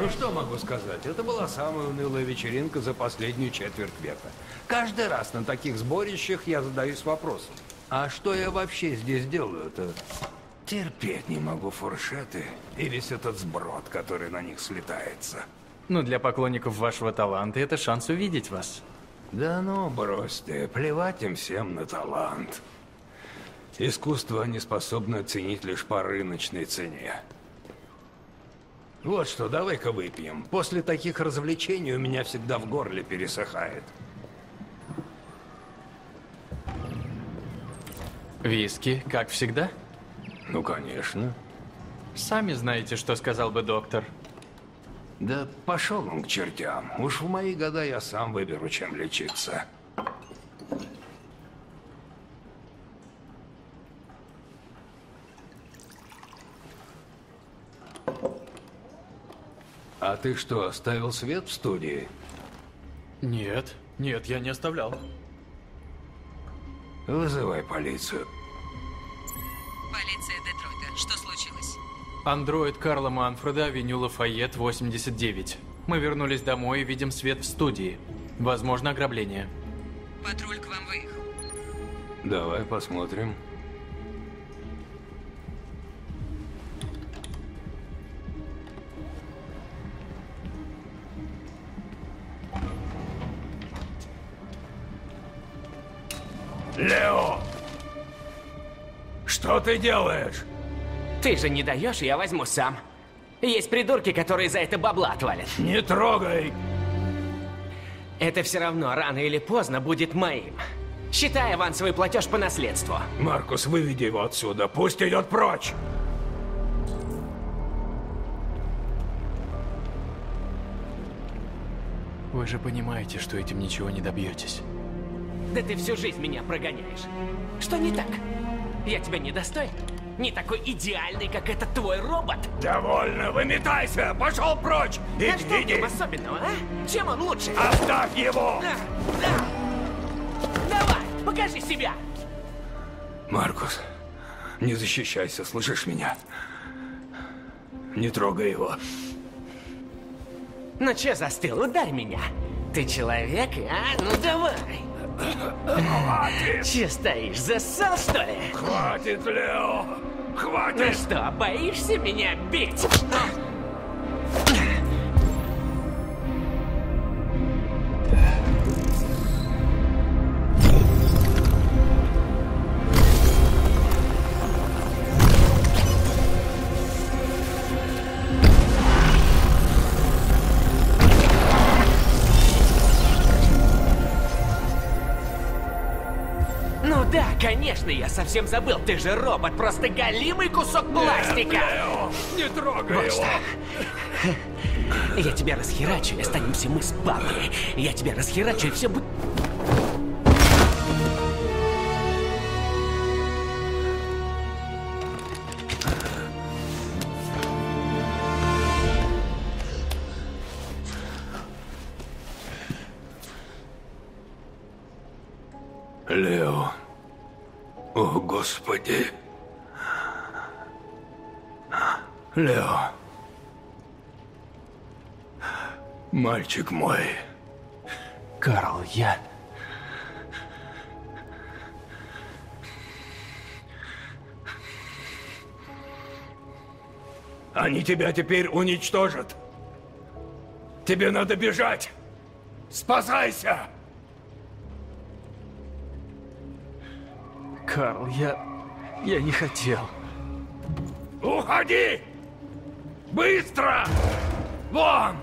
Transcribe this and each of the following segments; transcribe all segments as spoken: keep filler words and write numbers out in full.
Ну что могу сказать? Это была самая унылая вечеринка за последнюю четверть века. Каждый раз на таких сборищах я задаюсь вопросом. А что я вообще здесь делаю-то? Терпеть не могу фуршеты и весь этот сброд, который на них слетается. Ну, для поклонников вашего таланта это шанс увидеть вас. Да ну, брось ты, плевать им всем на талант. Искусство они способны оценить лишь по рыночной цене. Вот что, давай-ка выпьем. После таких развлечений у меня всегда в горле пересыхает. Виски, как всегда? Ну, конечно. Сами знаете, что сказал бы доктор. Да пошел он к чертям. Уж в мои года я сам выберу, чем лечиться. А ты что, оставил свет в студии? Нет, нет, я не оставлял. Вызывай полицию. Полиция Детройта. Что случилось? Андроид Карла Манфреда, авеню Лафайет, восемьдесят девять. Мы вернулись домой и видим свет в студии. Возможно, ограбление. Патруль к вам выехал. Давай посмотрим. Лео! Что ты делаешь? Ты же не даешь, я возьму сам. Есть придурки, которые за это бабла отвалят. Не трогай! Это все равно рано или поздно будет моим. Считай авансовый платеж по наследству. Маркус, выведи его отсюда, пусть идет прочь! Вы же понимаете, что этим ничего не добьетесь. Да ты всю жизнь меня прогоняешь. Что не так? Я тебя не достоин? Не такой идеальный, как этот твой робот? Довольно, выметайся! Пошел прочь! Иди, А что в иди! нем особенного, а? Чем он лучше? Оставь его! Да, да. Давай, покажи себя! Маркус, не защищайся, слышишь меня? Не трогай его. Ну че застыл? Ударь меня. Ты человек, а? Ну давай. Хватит! Че стоишь, зассал, что ли? Хватит, Лео! Ну Хватит! что, боишься меня бить? Ну да, конечно, я совсем забыл. Ты же робот, просто голимый кусок пластика. Нет, Лео, не трогай Вот его! что. Я тебя расхерачу, и останемся мы с папой. Я тебя расхерачу, и все будет... Лео. О, Господи. Лео. Мальчик мой. Карл, я... Они тебя теперь уничтожат. Тебе надо бежать. Спасайся! Карл, я... я не хотел. Уходи! Быстро! Вон!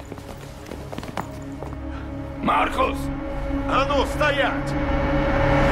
Маркус! А ну, стоять!